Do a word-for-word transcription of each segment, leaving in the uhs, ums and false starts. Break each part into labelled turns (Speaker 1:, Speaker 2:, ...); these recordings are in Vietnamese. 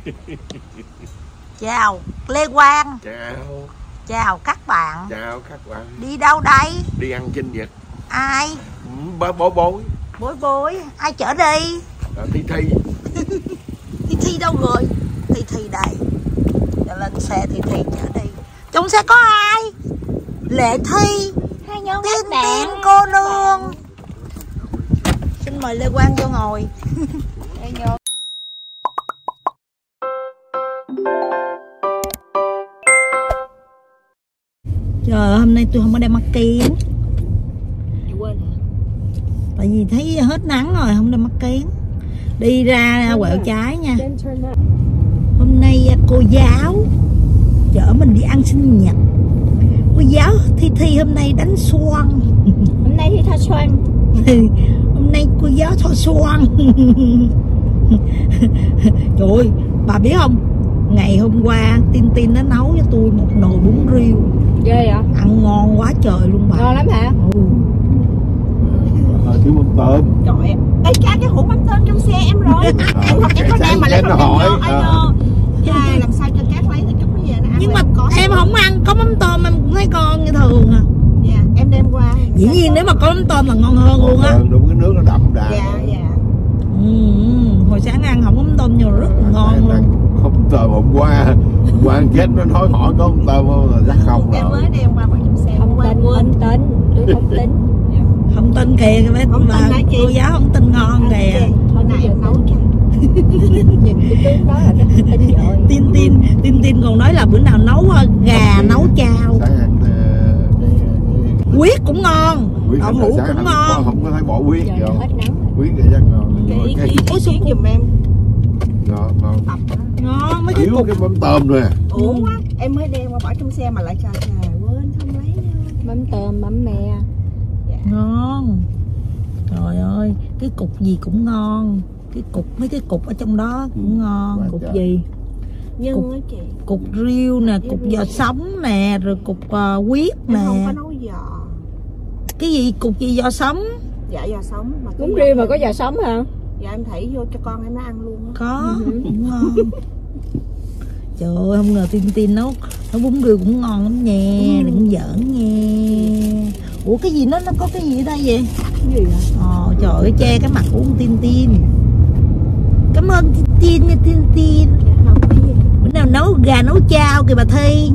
Speaker 1: Chào Lê Quang.
Speaker 2: Chào.
Speaker 1: Chào các bạn.
Speaker 2: Chào các bạn.
Speaker 1: Đi đâu đây?
Speaker 2: Đi ăn chinh Nhật.
Speaker 1: Ai?
Speaker 2: Bố bối bối.
Speaker 1: Bối bối. Ai chở đi?
Speaker 2: À, Thi Thi.
Speaker 1: Thi Thi đâu rồi? Thi Thi đây. Để lên xe Thi Thi chở đi. Trong xe có ai? Lệ Thi, Tiên Tiên cô nương. Xin mời Lê Quang vô ngồi. Vô. Trời, hôm nay tôi không có đem mắt kiếng.
Speaker 3: Quên hả?
Speaker 1: Tại vì thấy hết nắng rồi, không đem mắt kiếng. Đi ra quẹo trái nha. Hôm nay cô giáo chở mình đi ăn sinh nhật. Cô giáo Thi Thi hôm nay đánh xoan.
Speaker 3: Hôm nay Thi tha xoan.
Speaker 1: Hôm nay cô giáo thọ xoan. Trời ơi, bà biết không? Ngày hôm qua Tin Tin nó nấu cho tôi một nồi bún riêu.
Speaker 3: Ghê vậy?
Speaker 1: Ăn ngon quá trời luôn bà.
Speaker 3: Ngon lắm hả?
Speaker 1: Ừ.
Speaker 2: À, thiếu mắm tôm.
Speaker 3: Trời em. Ê cha, cái hũ mắm tôm trong xe em rồi. Em không em có đem mà lại không đem vô. Alo. Cha làm sao cho Cát lấy thì chút nó về nó ăn.
Speaker 1: Nhưng mà
Speaker 3: có
Speaker 1: em không ăn, có mắm tôm em cũng thấy ngon như thường à.
Speaker 3: Dạ, em đem qua.
Speaker 1: Dĩ nhiên nếu mà có mắm tôm là ngon hơn luôn á.
Speaker 2: Đúng, cái nước nó đậm đà.
Speaker 3: Dạ, dạ.
Speaker 1: Ừ, hồi sáng ăn không có mắm tôm nhiều rất là ngon luôn.
Speaker 2: Không tôm hôm qua, hôm qua ăn chết nó nói hỏi có mắm tôm không là chắc không rồi.
Speaker 3: Em mới đem qua bỏ trong xe. Không tin, không tin, tôi không tin.
Speaker 1: Không tin kìa, mấy
Speaker 3: Không tin hả chị?
Speaker 1: cô giáo không tin ngon kìa.
Speaker 3: Hồi nãy em nấu cho. Nhìn cái tướng đó là nó tin rồi.
Speaker 1: Tin Tin, Tin Tin còn nói là bữa nào nấu gà nấu chao.
Speaker 2: Sáng ăn
Speaker 1: Huyết cũng ngon, đậu hũ cũng ngon.
Speaker 2: Không có thấy bỏ huyết
Speaker 3: Giờ
Speaker 2: vô.
Speaker 3: hết nắng.
Speaker 2: Huyết thì chắc ngon.
Speaker 3: Cái
Speaker 2: Cái
Speaker 3: ý kiến giùm em.
Speaker 2: ngon ngon.
Speaker 3: Tập đó.
Speaker 1: Ngon mấy cái
Speaker 2: Thiếu
Speaker 1: cục.
Speaker 2: cái mắm tôm thôi à.
Speaker 3: Uổng quá, em mới đem qua bỏ trong xe mà lại trà trà quên không lấy nữa. Mắm tôm, mắm me.
Speaker 1: Ngon. Trời ơi, cái cục gì cũng ngon. Cái cục, mấy cái cục ở trong đó cũng ngon.
Speaker 2: Quá
Speaker 1: Cục
Speaker 2: trời.
Speaker 1: gì?
Speaker 3: Nhưng
Speaker 1: Cục-
Speaker 3: á chị,
Speaker 1: Cục riêu nè, cục giò sống nè, rồi cục uh, huyết
Speaker 3: em không
Speaker 1: nè.
Speaker 3: có nấu giò.
Speaker 1: Cái gì, cục gì giò sống?
Speaker 3: Dạ giò sống mà.
Speaker 4: Bún riêu mà có giò sống hả?
Speaker 3: Dạ em thảy vô cho con em nó ăn luôn á.
Speaker 1: Có, cũng ngon. Trời ơi, không ngờ Tin Tin nấu nấu bún riêu cũng ngon lắm nha,
Speaker 3: Ừ.
Speaker 1: đừng giỡn nha. Ủa cái gì nó nó có cái gì ở đây vậy?
Speaker 3: Cái gì vậy?
Speaker 1: Ồ trời ơi, che cái mặt của con Tin Tin. Cảm ơn Tin Tin nha Tin Tin.
Speaker 3: Dạ không cái gì.
Speaker 1: Bữa nào nấu gà nấu chao kìa bà Thi.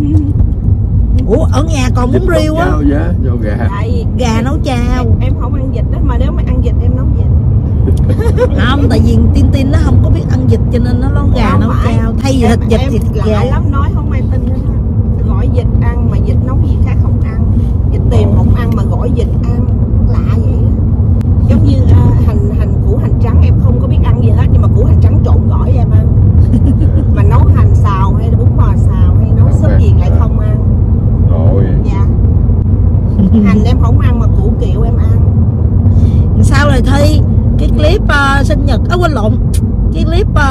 Speaker 1: Ủa ở nhà còn bún riêu á.
Speaker 2: Chao giá, vô gà.
Speaker 3: Tại
Speaker 1: Gà nấu chao.
Speaker 3: em, em không ăn vịt đó, mà nếu mà ăn vịt em nấu vịt.
Speaker 1: Không, tại vì Tin Tin nó không có biết ăn vịt cho nên nó nấu gà
Speaker 3: Không
Speaker 1: nấu
Speaker 3: phải.
Speaker 1: chao. Thay vì
Speaker 3: Em-
Speaker 1: thịt vịt
Speaker 3: em
Speaker 1: thì thịt
Speaker 3: lạ
Speaker 1: gà.
Speaker 3: lắm, nói không ai tin nữa. Gọi vịt ăn mà vịt nấu gì khác không ăn. Vịt tiềm không ăn mà gọi vịt ăn. Lạ vậy á. Giống như à, hành hành củ hành trắng em không có biết ăn gì hết, nhưng mà củ hành trắng trộn gỏi em ăn. Mà nấu hành xào hay là bún bò xào hay nấu súp gì lại không ăn.
Speaker 2: Rồi.
Speaker 3: Dạ. Hành em không ăn mà củ kiệu em ăn.
Speaker 1: Sao rồi Thi? Cái clip uh, sinh nhật, à quên lộn. Cái clip uh,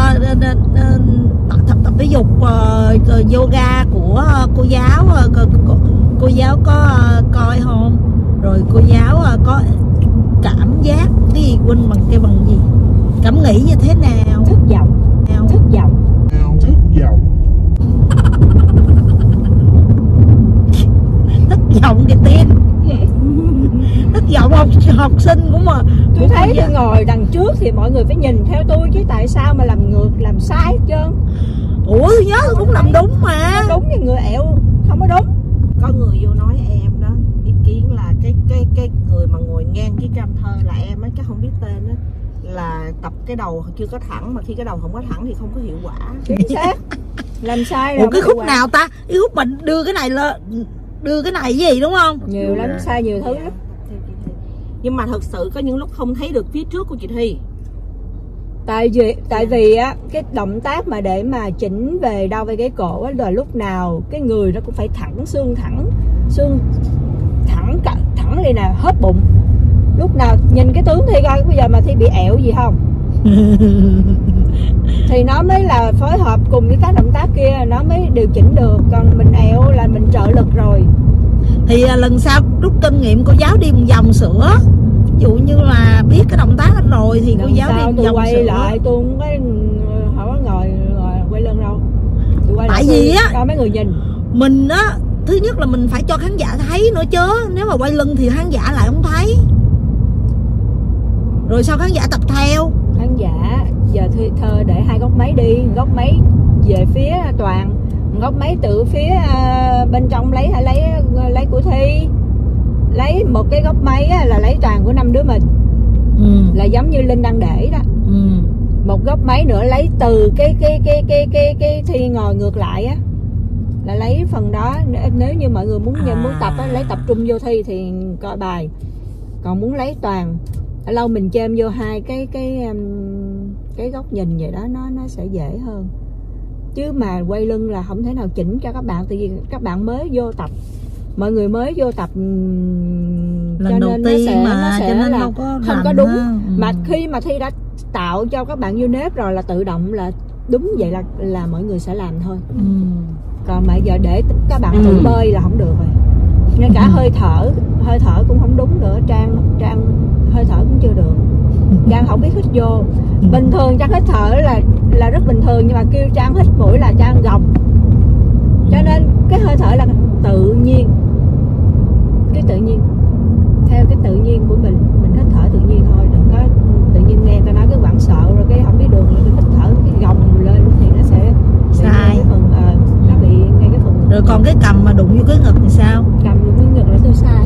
Speaker 1: tập tập tập thể dục uh, yoga của uh, cô giáo uh, cô, cô, cô giáo có uh, coi không? Rồi cô giáo uh, có cảm giác cái gì, quên bằng cái bằng gì? Cảm nghĩ như thế nào?
Speaker 4: Thất vọng,
Speaker 1: Nào?
Speaker 4: thất vọng.
Speaker 2: Thất vọng.
Speaker 1: Thất vọng cái tên. Thất vọng học học sinh cũng mà.
Speaker 4: Tôi thấy tôi ngồi đằng trước thì mọi người phải nhìn theo tôi chứ tại sao mà làm ngược, làm sai hết trơn.
Speaker 1: Ủa tôi nhớ tôi cũng làm đúng mà.
Speaker 4: Đúng thì người ẹo không có đúng.
Speaker 3: Có người vô nói em đó, ý kiến là cái cái cái người mà ngồi ngang cái cam thơ là em á, chắc không biết tên á, là tập cái đầu chưa có thẳng, mà khi cái đầu không có thẳng thì không có hiệu quả.
Speaker 4: Chính xác. Làm sai
Speaker 1: Ủa
Speaker 4: rồi.
Speaker 1: cái khúc nào ta? Cái khúc mà đưa cái này lên, đưa cái này gì đúng không?
Speaker 4: Nhiều lắm, sai nhiều thứ
Speaker 3: Dạ,
Speaker 4: lắm.
Speaker 3: theo chị Thi. Nhưng mà thật sự có những lúc không thấy được phía trước của chị Thi.
Speaker 4: Tại vì tại vì á cái động tác mà để mà chỉnh về đau về cái cổ á là lúc nào cái người nó cũng phải thẳng xương, thẳng xương thẳng cả thẳng đây nè, hết bụng. Lúc nào nhìn cái tướng Thi coi bây giờ mà Thi bị ẹo gì không thì nó mới là phối hợp cùng với các động tác kia nó mới điều chỉnh được, còn mình ẹo là mình trợ lực rồi.
Speaker 1: Thì à, lần sau rút kinh nghiệm cô giáo đi một vòng sữa. Ví dụ như là biết cái động tác hết rồi thì cô
Speaker 4: Lần
Speaker 1: giáo đi
Speaker 4: sau
Speaker 1: một
Speaker 4: tôi
Speaker 1: vòng
Speaker 4: quay
Speaker 1: sữa.
Speaker 4: lại tôi không có không có ngồi, ngồi quay lưng
Speaker 1: vì á
Speaker 4: cho mấy người nhìn.
Speaker 1: Mình á, thứ nhất là mình phải cho khán giả thấy nữa chứ. Nếu mà quay lưng thì khán giả lại không thấy. Rồi sao khán giả tập theo?
Speaker 4: Khán giả giờ thơ, thơ để hai góc máy đi, góc máy về phía Toàn, góc máy từ phía uh, bên trong lấy hay lấy lấy của Thi, lấy một cái góc máy á, là lấy Toàn của năm đứa mình. Ừ. Là giống như Linh đang để đó. Ừ. Một góc máy nữa lấy từ cái cái cái cái cái cái Thi ngồi ngược lại á, là lấy phần đó. Nếu như mọi người muốn à. muốn tập á, lấy tập trung vô Thi thì coi bài. Còn muốn lấy Toàn, lâu mình chêm vô hai cái cái cái góc nhìn vậy đó, nó nó sẽ dễ hơn. Chứ mà quay lưng là không thể nào chỉnh cho các bạn, tại vì các bạn mới vô tập, mọi người mới vô tập
Speaker 1: lần
Speaker 4: cho
Speaker 1: đầu
Speaker 4: nên
Speaker 1: tiên
Speaker 4: nó sẽ,
Speaker 1: mà
Speaker 4: nó sẽ
Speaker 1: cho nên
Speaker 4: là
Speaker 1: đâu có
Speaker 4: không có đúng.
Speaker 1: Ừ.
Speaker 4: Mà khi mà Thi đã tạo cho các bạn vô nếp rồi là tự động là đúng vậy, là là mọi người sẽ làm thôi. Ừ. Còn mà giờ để các bạn tự ừ. bơi là không được rồi. Ngay cả hơi thở hơi thở cũng không đúng nữa. Trang Trang hơi thở cũng chưa được. Trang không biết hít vô. Bình thường Trang hít thở là là rất bình thường, nhưng mà kêu Trang hít mũi là Trang gồng. Cho nên cái hơi thở là tự nhiên, cái tự nhiên, theo cái tự nhiên của mình, mình hít thở tự nhiên thôi, đừng có tự nhiên nghe ta nói cái quảng sợ rồi cái không biết đường rồi cái hít thở cái gồng lên thì nó sẽ
Speaker 1: sai
Speaker 4: cái phần uh, nó bị ngay cái phần.
Speaker 1: Rồi còn cái cầm mà đụng vô cái ngực thì sao?
Speaker 4: Cầm vô cái ngực là tôi sai.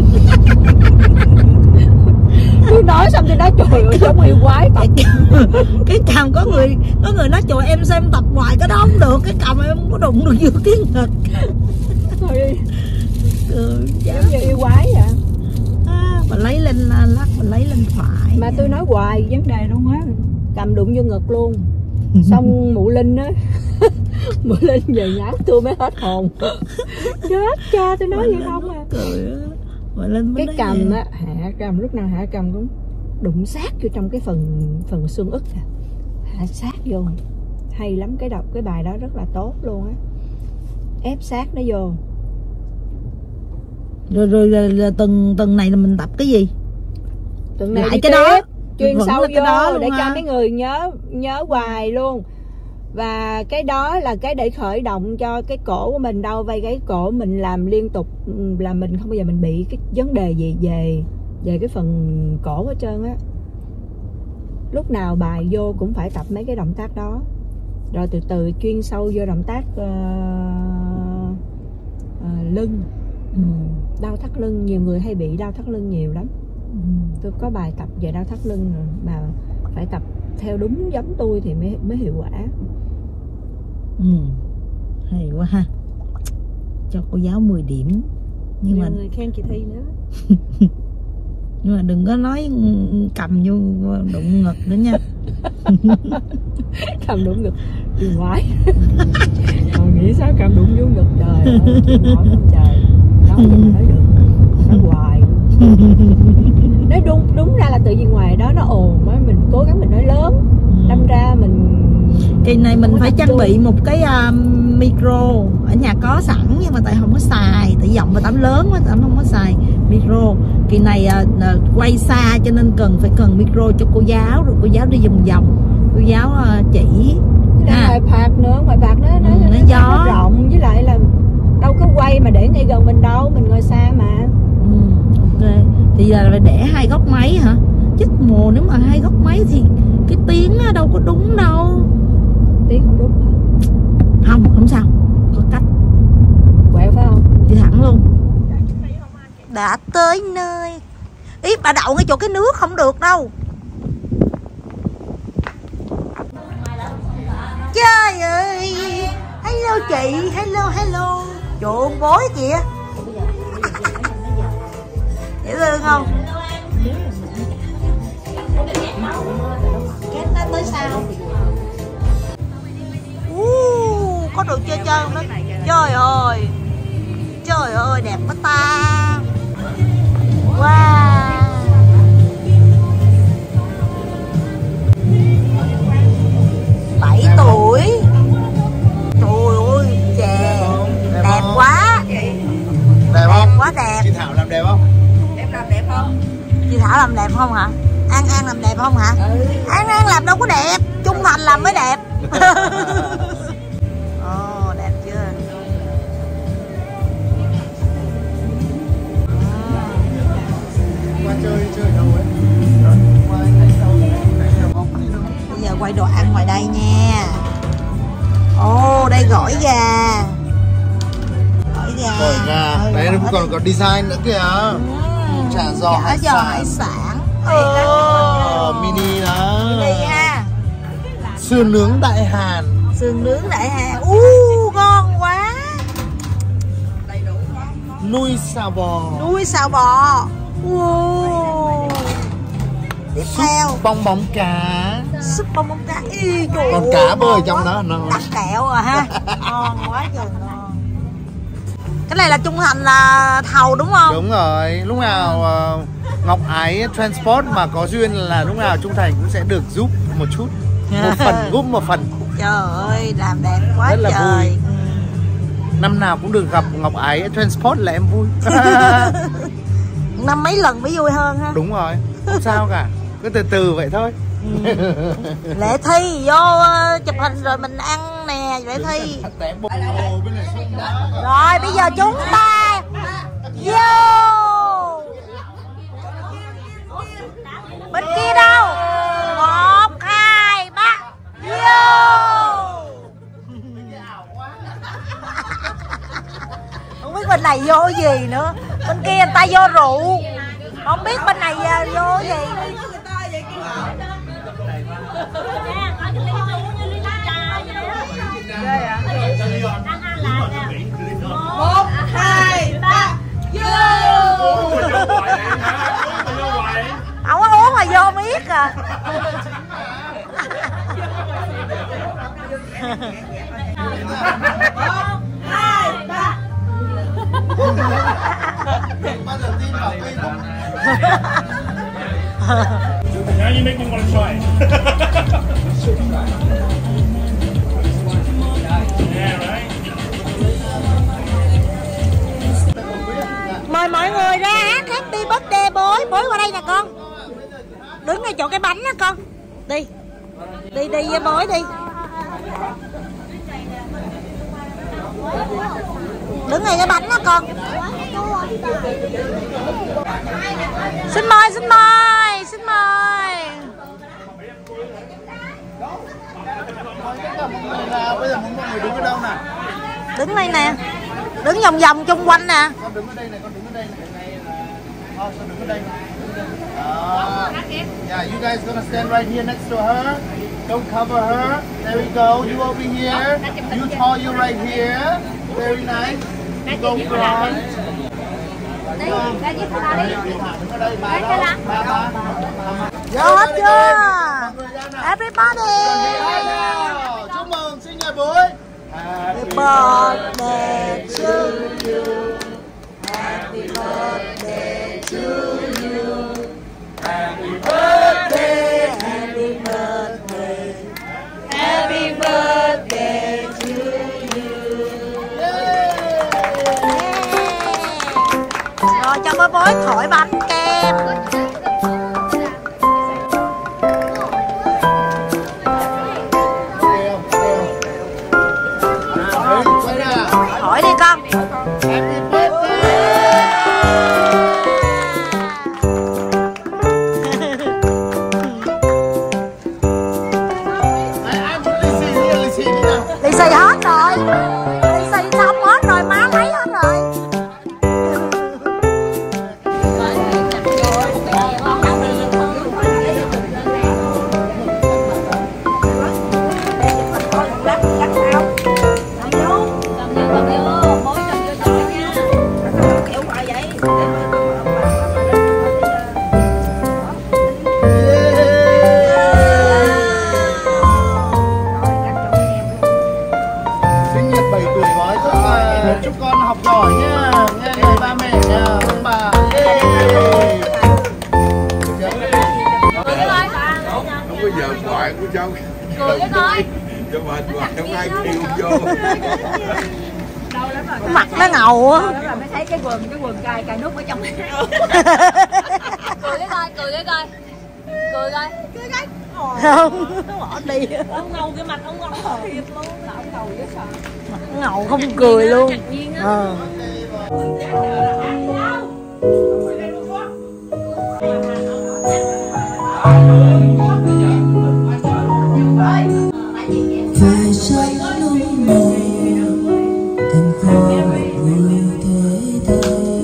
Speaker 4: Tôi nói xong tôi nói trời ơi giống yêu quái tập.
Speaker 1: Cái cầm có người có người nói trời em xem tập hoài cái đó không được, cái cầm em không có đụng được vô cái ngực.
Speaker 4: Thôi
Speaker 1: ừ,
Speaker 4: giống như yêu quái vậy.
Speaker 1: À, mình lấy lên lắc, mình lấy lên phải.
Speaker 4: Mà tôi nói hoài vấn đề luôn á, cầm đụng vô ngực luôn. Xong mụ Linh á, mụ Linh về nhát tôi mới hết hồn. Chết cha, tôi nói vậy không à. Cái cầm á, hạ cầm lúc nào hạ cầm cũng đụng sát vô trong cái phần phần xương ức à. Hạ sát vô. Hay lắm, cái đọc cái bài đó rất là tốt luôn á. Ép sát nó vô.
Speaker 1: Rồi rồi, rồi, rồi tuần tuần này là mình tập cái gì?
Speaker 4: Tuần này
Speaker 1: lại cái tiếp, đó
Speaker 4: chuyên sâu vô
Speaker 1: đó
Speaker 4: để
Speaker 1: ha.
Speaker 4: cho mấy người nhớ nhớ hoài luôn. Và cái đó là cái để khởi động cho cái cổ của mình, đâu vai gáy cổ mình làm liên tục là mình không bao giờ mình bị cái vấn đề gì về về cái phần cổ hết trơn á. Lúc nào bài vô cũng phải tập mấy cái động tác đó, rồi từ từ chuyên sâu vô động tác uh, uh, lưng. Ừ. Đau thắt lưng, nhiều người hay bị đau thắt lưng nhiều lắm. Ừ. Tôi có bài tập về đau thắt lưng rồi, mà phải tập theo đúng giống tôi thì mới mới hiệu quả.
Speaker 1: Ừ. Hay quá ha. Cho cô giáo mười điểm. Nhưng
Speaker 3: nhiều
Speaker 1: mà
Speaker 3: người khen chị Thi nữa.
Speaker 1: Nhưng mà đừng có nói cầm vô đụng ngực nữa nha.
Speaker 4: Cầm đụng ngực đi ngoái. Còn nghĩ sao cầm đụng vô ngực, trời ơi, nói không trời. Nói gì mà nói được. Nói hoài. Nói đúng đúng ra là tự nhiên ngoài đó nó ồn á, mình cố gắng mình nói lớn. Đâm ra mình
Speaker 1: kỳ này mình phải trang bị một cái uh, micro ở nhà có sẵn, nhưng mà tại không có xài, tại giọng mà tắm lớn quá tắm không có xài micro. Kỳ này uh, uh, quay xa cho nên cần phải cần micro cho cô giáo, rồi cô giáo đi vòng vòng, cô giáo uh, chỉ
Speaker 4: à. Ngoài phạt nữa, ngoài phạt nó nó,
Speaker 1: ừ, nó,
Speaker 4: nó,
Speaker 1: gió.
Speaker 4: nó rộng, với lại là đâu có quay mà để ngay gần mình đâu, mình ngồi xa mà.
Speaker 1: Ừ, ok. Thì là phải để hai góc máy hả? Chết mồ, nếu mà hai góc máy thì cái tiếng đâu có đúng đâu.
Speaker 4: Tiếng không đúng hả?
Speaker 1: Không, không sao, có cách.
Speaker 4: Quẹo phải không?
Speaker 1: Đi thẳng luôn. Đã tới nơi. Ý bà đậu ngay chỗ cái nước không được đâu. Trời ơi. Hello chị, hello hello. Trời ơi bối kìa. Dễ thương không? Kết nó tới sao? Uh, có đồ chơi chơi không đó? Trời ơi. Trời ơi đẹp quá ta. Wow. bảy tuổi. Trời ơi chè. Đẹp quá.
Speaker 2: Đẹp không?
Speaker 1: Đẹp quá đẹp.
Speaker 2: Chị Thảo làm đẹp không?
Speaker 3: Em làm đẹp không?
Speaker 1: Chị Thảo làm đẹp không hả? An An làm đẹp không hả? Ừ. An An làm đâu có đẹp, Trung Thành làm mới đẹp. Ồ, đẹp
Speaker 5: đây cũng còn có design nữa kìa. Chả giò hải
Speaker 1: giò
Speaker 5: sản.
Speaker 1: hải sản.
Speaker 5: Ờ, mini đó.
Speaker 1: Mini ha.
Speaker 5: Sườn nướng Đại Hàn.
Speaker 1: Sườn nướng Đại Hàn. U ngon quá.
Speaker 5: Nuôi xào bò.
Speaker 1: Nuôi xào bò. Wow. Tiếp theo
Speaker 5: bong bóng cá.
Speaker 1: súp bong bóng cá. Ý, trời
Speaker 5: Còn
Speaker 1: ơi,
Speaker 5: cá bơi trong
Speaker 1: quá.
Speaker 5: đó ngon.
Speaker 1: Đặc kẹo à ha. Ngon quá trời ngon. Cái này là Trung Thành là thầu đúng không?
Speaker 5: Đúng rồi. Lúc nào uh, Ngọc Ái Transport mà có duyên là lúc nào Trung Thành cũng sẽ được giúp một chút. Một phần giúp một phần.
Speaker 1: Trời ơi làm đẹp quá.
Speaker 5: Rất là
Speaker 1: trời.
Speaker 5: vui. Năm nào cũng được gặp Ngọc Ái Transport là em vui.
Speaker 1: Năm mấy lần mới vui hơn ha.
Speaker 5: Đúng rồi. Không sao cả. Cứ từ từ vậy thôi.
Speaker 1: Lệ Thi vô uh, chụp hình rồi mình ăn nè Lệ Thi. Rồi bây giờ chúng ta vô. Bên kia đâu? Một, hai, ba. Vô. Không biết bên này vô gì nữa. Bên kia người ta vô rượu. Không biết bên này vô gì.
Speaker 3: Một, hai, ba, vô.
Speaker 1: Không có uống mà vô miết à.
Speaker 3: Một, hai, ba.
Speaker 6: Now you make me want to try. Yeah, right.
Speaker 1: Mời mọi người ra hát Happy Birthday bối. Bối qua đây nè con. Đứng ngay chỗ cái bánh đó con. Đi. Đi đi với bối đi. Đứng ngay cái bánh đó con. Xin mời, xin mời, xin mời.
Speaker 5: Bây giờ muốn mọi người đứng ở đâu nè?
Speaker 1: Đứng đây nè. Đứng vòng vòng chung quanh nè.
Speaker 5: Con đứng ở đây này, con đứng ở đây này. Ờ, con đứng ở đây này. Uh, yeah, you guys gonna stand right here next to her. Don't cover her. There we go. You over here. You tall, you right here. Very nice. You go front.
Speaker 7: Đi, ra với cô ta đi.
Speaker 5: Đứng ở đây, ba
Speaker 7: Ra
Speaker 5: đâu?
Speaker 7: cho
Speaker 5: Ba, ba.
Speaker 1: Vô hết chưa? Everybody.
Speaker 5: Chúc mừng sinh nhật bối.
Speaker 1: Happy birthday to you. Happy birthday to you. Happy birthday, happy birthday. Happy birthday to you. Yeah. Rồi cho bối bối thổi bánh kem. Hỏi đi con. Lì xì hết rồi. Lì xì xong hết rồi, má lấy hết rồi.
Speaker 5: Chúc con học giỏi nha, nghe lời ba mẹ nha, ông bà.
Speaker 2: Không có giờ thoại của cháu.
Speaker 7: Cười cái coi.
Speaker 2: Cho mệt hoài không ai kêu vô.
Speaker 1: Mặt nó ngầu á.
Speaker 7: Rồi mới thấy cái quần, cái quần cài cài nút ở trong. Cười cái coi, cười cái coi. Cười coi. Cười coi.
Speaker 1: Không, bỏ đi.
Speaker 3: Ông ngầu cái mặt ông ngầu thiệt luôn. Là ông ngầu dễ sợ.
Speaker 1: Ngầu không cười luôn. Ờ.
Speaker 8: Phải chăng lúc này thành phố vui thế thế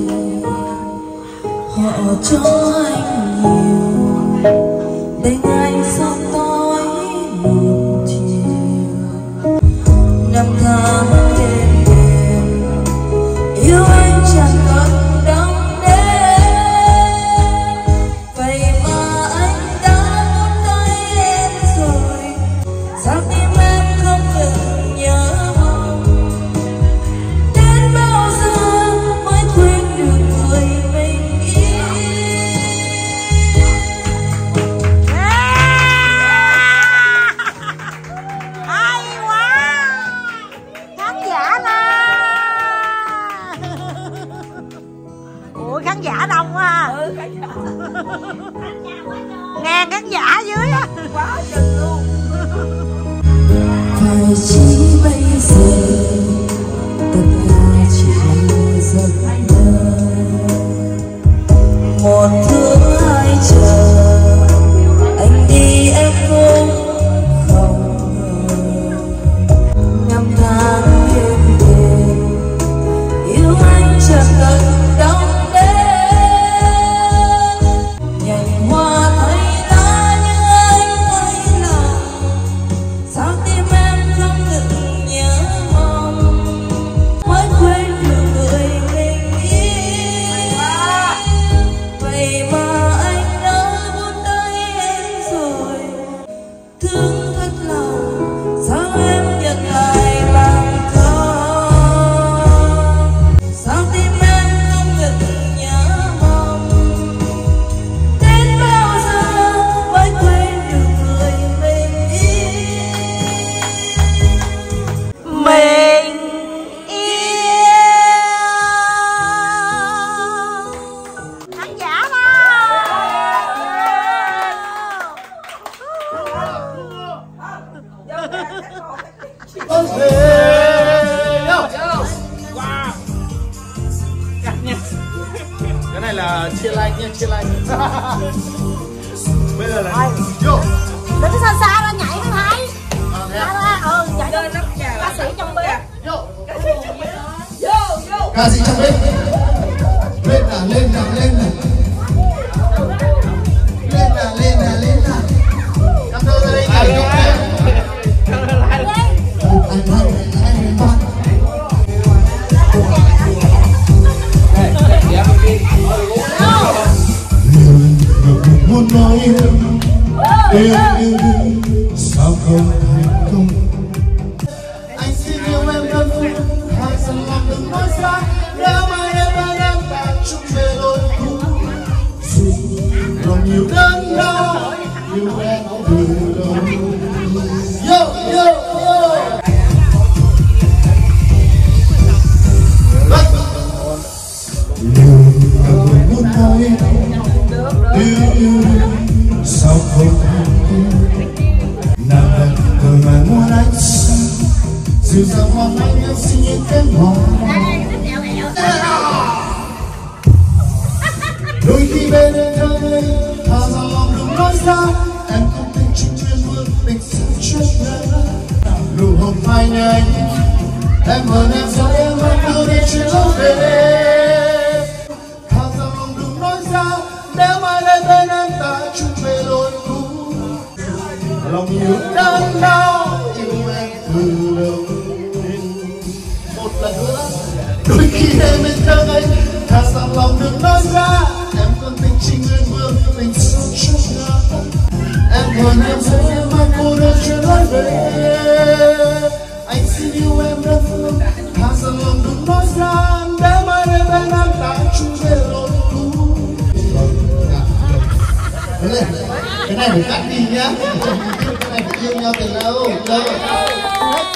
Speaker 8: cho anh nhiều để ngày sau tối một chiều. Năm tháng đêm đêm yêu anh chẳng còn đong đếm, vậy mà anh đã buông tay em rồi. Sao tim em không ngừng nhớ mong, đến bao giờ mới quên được người mình yêu.
Speaker 1: Hay quá, khán giả nè. Ủa khán giả đông quá à.
Speaker 3: Ừ, khán giả.
Speaker 1: Ngàn khán giả dưới á.
Speaker 3: Quá chừng luôn.
Speaker 8: Phải chỉ bây giờ tất cả chỉ là giấc mơ, một thứ hai chờ anh đi em cũng không ngờ. Năm tháng đêm đêm yêu anh chẳng cần đong đếm, nhành hoa thấy lá nhưng anh thấy lòng. Sao tim em không ngừng nhớ mong, mới quên được người mình yêu. Vậy mà anh đã buông tay em rồi, thương thật lòng. Sao em nhận lại bằng không? Sao tim em không ngừng nhớ mong, đến bao giờ mới quên được người mình yêu. Mình yêu.
Speaker 1: Khán giả đó.
Speaker 5: Cái này là chia like nha, chia like. Bây giờ là vô.
Speaker 1: Đứng xa xa ra nhảy mới thấy.
Speaker 5: À, thế
Speaker 1: Ra
Speaker 5: à?
Speaker 1: ra, ừ, nhảy lên ca sĩ trong bếp.
Speaker 5: Vô.
Speaker 3: Vô, vô.
Speaker 2: Ca sĩ trong bếp. Lên nào, lên nào, lên nào. Lên nào, lên nào, lên nào.
Speaker 5: Em thơ ra đây nhảy nhảy.
Speaker 2: Anh anh anh anh muốn nói yêu yêu yêu sao không thành công. Anh xin yêu em đơn phương, hai dần lòng đừng nói xa. Nếu mai em anh em ta chung về đôi cũ, dù còn nhiều đớn đau yêu em từ đầu. Yo yo yo. Muốn nói yêu yêu sao không thành công. Nàng thật tôi mà muốn anh xin dịu dàng mong anh em xin những cái mong. Đôi khi bên em thơ ngây thà rằng lòng đừng nói ra. Em không tin chính duyên vương tình sự chết ngỡ. Nụ hôn phai nhanh em hơn em rồi em vẫn đưa đi chuyện lâu về. Thà rằng lòng đừng nói ra. Nếu mai đây bên em ta chung về đôi cũ, lòng yêu đớn đau yêu em từ lâu. Một lần nữa đôi khi em bên thơ ngây thà rằng lòng đừng nói ra. Em còn tình trình nguyên vương tình sâu chút ngỡ. Em hơn em rồi em mai cô đơn chưa nói về. Anh xin yêu em đơn phương, thà rằng lòng đừng nói ra. Để mai đây bên em ta chung về đôi cũ. Cái này phải cắt đi nhá. Cái này phải yêu nhau từ lâu. Đâu.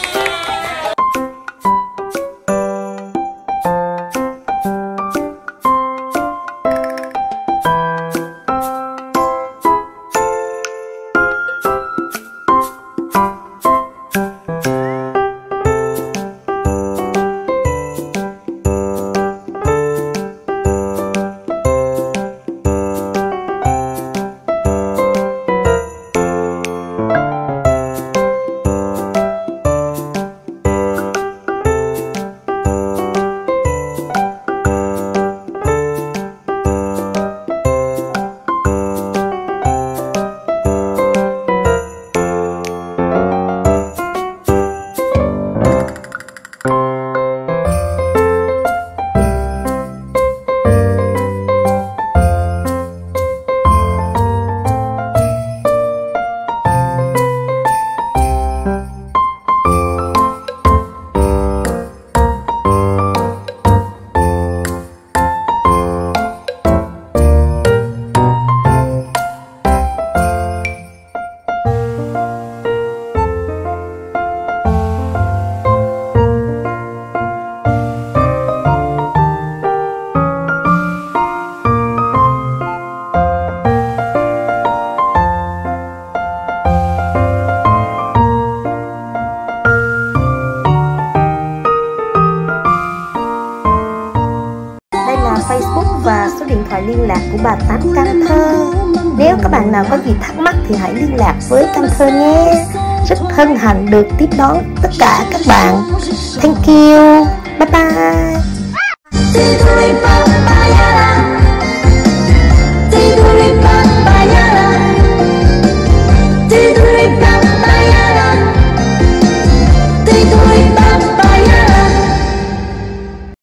Speaker 9: thoại liên lạc của bà Tám Can Thơ. Nếu các bạn nào có gì thắc mắc thì hãy liên lạc với Can Thơ nhé. Rất hân hạnh được tiếp đón tất cả các bạn. Thank you. Bye bye.